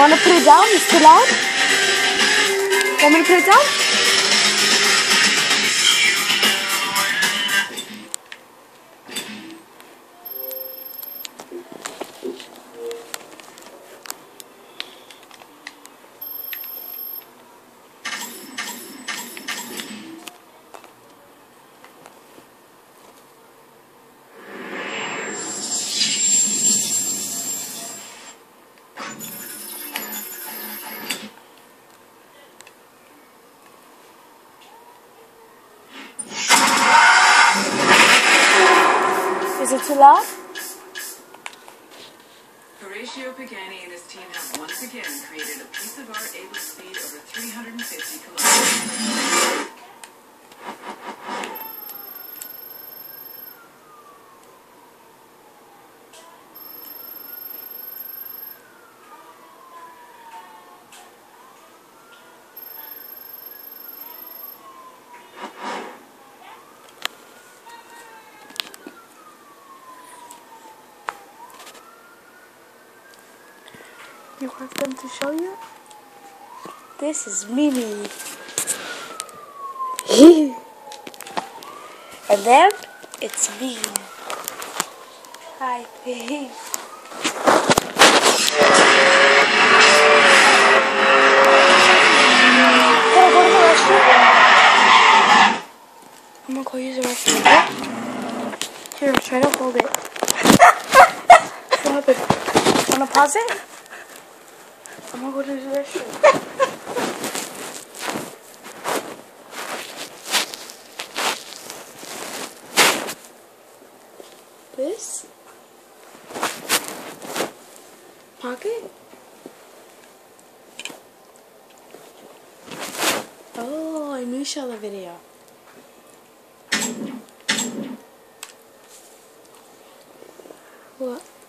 Want to put it down? It's too loud? Want me to put it down? Is it too loud? Horatio Pagani and his team have once again created a piece of art able to speed over 350 kilometers. You want them to show you? This is Mimi. And then it's me. Hi, babe. Can I go to the restroom? I'm gonna go use the restroom. Okay? Here, try to hold it. What happened? Wanna pause it? I'm gonna go to the restroom. This pocket. Oh, I knew you saw the video. What?